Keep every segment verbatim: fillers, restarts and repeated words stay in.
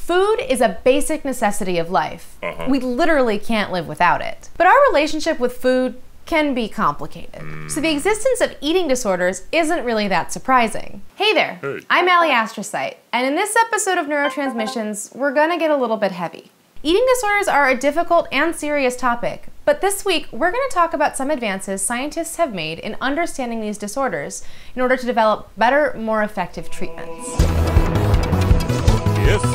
Food is a basic necessity of life. Uh-huh. We literally can't live without it. But our relationship with food can be complicated. Mm. So the existence of eating disorders isn't really that surprising. Hey there, Hey. I'm Alie Astrocyte, and in this episode of Neuro Transmissions, we're gonna get a little bit heavy. Eating disorders are a difficult and serious topic, but this week we're gonna talk about some advances scientists have made in understanding these disorders in order to develop better, more effective treatments. Yes.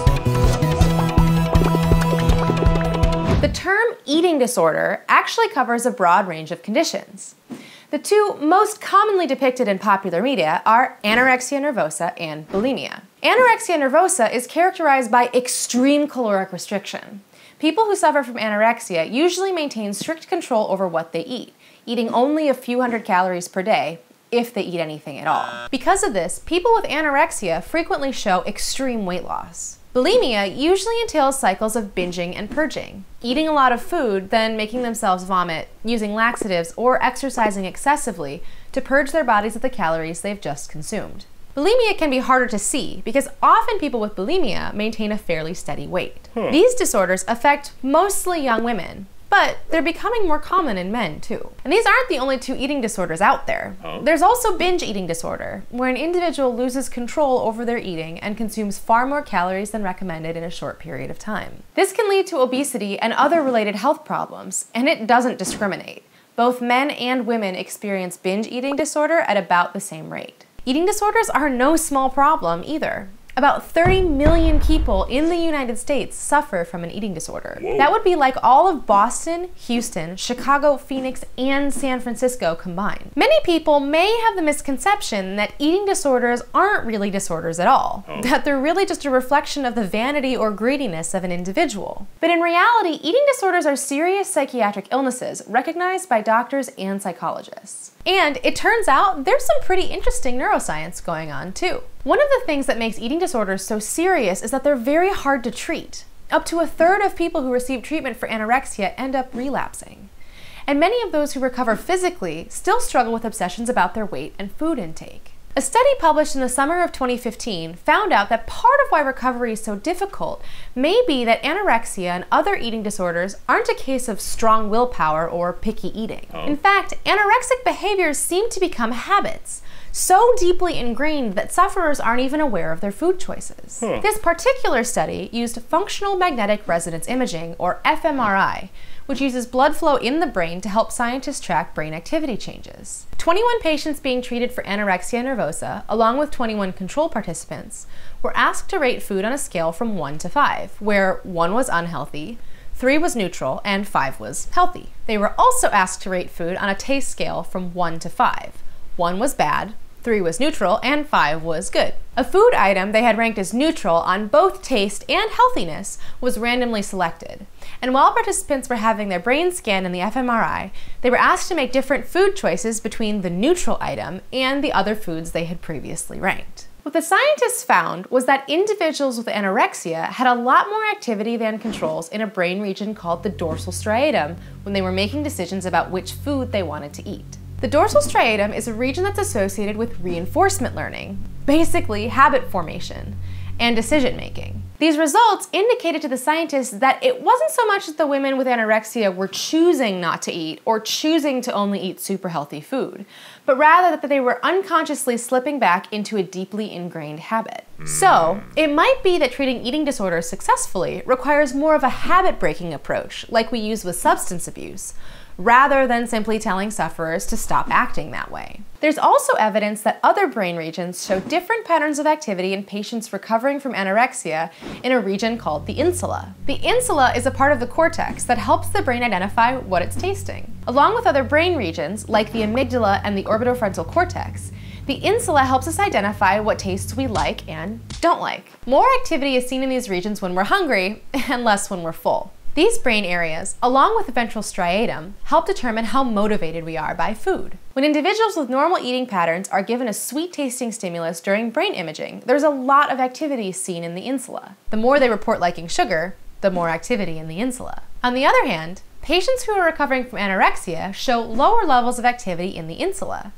The term eating disorder actually covers a broad range of conditions. The two most commonly depicted in popular media are anorexia nervosa and bulimia. Anorexia nervosa is characterized by extreme caloric restriction. People who suffer from anorexia usually maintain strict control over what they eat, eating only a few hundred calories per day, if they eat anything at all. Because of this, people with anorexia frequently show extreme weight loss. Bulimia usually entails cycles of binging and purging, eating a lot of food, then making themselves vomit, using laxatives, or exercising excessively to purge their bodies of the calories they've just consumed. Bulimia can be harder to see because often people with bulimia maintain a fairly steady weight. Hmm. These disorders affect mostly young women, but they're becoming more common in men too. And these aren't the only two eating disorders out there. Huh? There's also binge eating disorder, where an individual loses control over their eating and consumes far more calories than recommended in a short period of time. This can lead to obesity and other related health problems, and it doesn't discriminate. Both men and women experience binge eating disorder at about the same rate. Eating disorders are no small problem either. About thirty million people in the United States suffer from an eating disorder. Whoa. That would be like all of Boston, Houston, Chicago, Phoenix, and San Francisco combined. Many people may have the misconception that eating disorders aren't really disorders at all, oh. that they're really just a reflection of the vanity or greediness of an individual. But in reality, eating disorders are serious psychiatric illnesses recognized by doctors and psychologists. And it turns out there's some pretty interesting neuroscience going on too. One of the things that makes eating disorders so serious is that they're very hard to treat. Up to a third of people who receive treatment for anorexia end up relapsing. And many of those who recover physically still struggle with obsessions about their weight and food intake. A study published in the summer of twenty fifteen found out that part of why recovery is so difficult may be that anorexia and other eating disorders aren't a case of strong willpower or picky eating. Oh. In fact, anorexic behaviors seem to become habits, so deeply ingrained that sufferers aren't even aware of their food choices. Huh. This particular study used functional magnetic resonance imaging, or F M R I, which uses blood flow in the brain to help scientists track brain activity changes. twenty-one patients being treated for anorexia nervosa, along with twenty-one control participants, were asked to rate food on a scale from one to five, where one was unhealthy, three was neutral, and five was healthy. They were also asked to rate food on a taste scale from one to five. one was bad, three was neutral, and five was good. A food item they had ranked as neutral on both taste and healthiness was randomly selected. And while participants were having their brains scanned in the F M R I, they were asked to make different food choices between the neutral item and the other foods they had previously ranked. What the scientists found was that individuals with anorexia had a lot more activity than controls in a brain region called the dorsal striatum when they were making decisions about which food they wanted to eat. The dorsal striatum is a region that's associated with reinforcement learning, basically habit formation, and decision making. These results indicated to the scientists that it wasn't so much that the women with anorexia were choosing not to eat or choosing to only eat super healthy food, but rather that they were unconsciously slipping back into a deeply ingrained habit. So, it might be that treating eating disorders successfully requires more of a habit-breaking approach, like we use with substance abuse, rather than simply telling sufferers to stop acting that way. There's also evidence that other brain regions show different patterns of activity in patients recovering from anorexia in a region called the insula. The insula is a part of the cortex that helps the brain identify what it's tasting. Along with other brain regions, like the amygdala and the orbitofrontal cortex, the insula helps us identify what tastes we like and don't like. More activity is seen in these regions when we're hungry and less when we're full. These brain areas, along with the ventral striatum, help determine how motivated we are by food. When individuals with normal eating patterns are given a sweet-tasting stimulus during brain imaging, there's a lot of activity seen in the insula. The more they report liking sugar, the more activity in the insula. On the other hand, patients who are recovering from anorexia show lower levels of activity in the insula,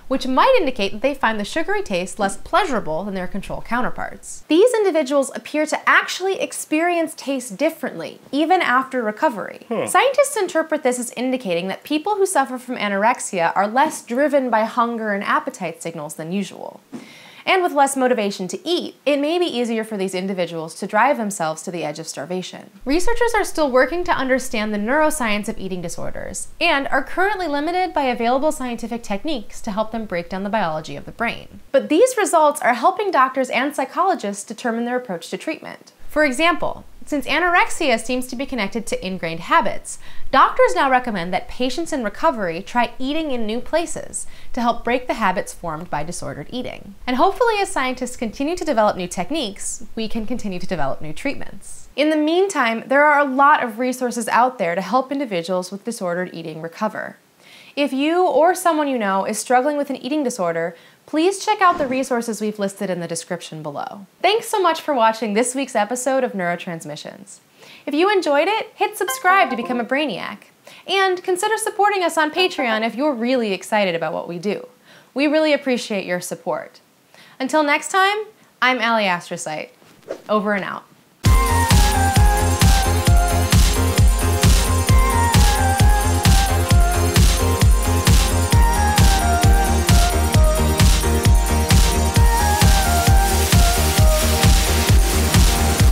which might indicate that they find the sugary taste less pleasurable than their control counterparts. These individuals appear to actually experience taste differently, even after recovery. Hmm. Scientists interpret this as indicating that people who suffer from anorexia are less driven by hunger and appetite signals than usual. And with less motivation to eat, it may be easier for these individuals to drive themselves to the edge of starvation. Researchers are still working to understand the neuroscience of eating disorders, and are currently limited by available scientific techniques to help them break down the biology of the brain. But these results are helping doctors and psychologists determine their approach to treatment. For example, since anorexia seems to be connected to ingrained habits, doctors now recommend that patients in recovery try eating in new places to help break the habits formed by disordered eating. And hopefully, as scientists continue to develop new techniques, we can continue to develop new treatments. In the meantime, there are a lot of resources out there to help individuals with disordered eating recover. If you or someone you know is struggling with an eating disorder, please check out the resources we've listed in the description below. Thanks so much for watching this week's episode of Neuro Transmissions. If you enjoyed it, hit subscribe to become a brainiac. And consider supporting us on Patreon if you're really excited about what we do. We really appreciate your support. Until next time, I'm Alie Astrocyte. Over and out.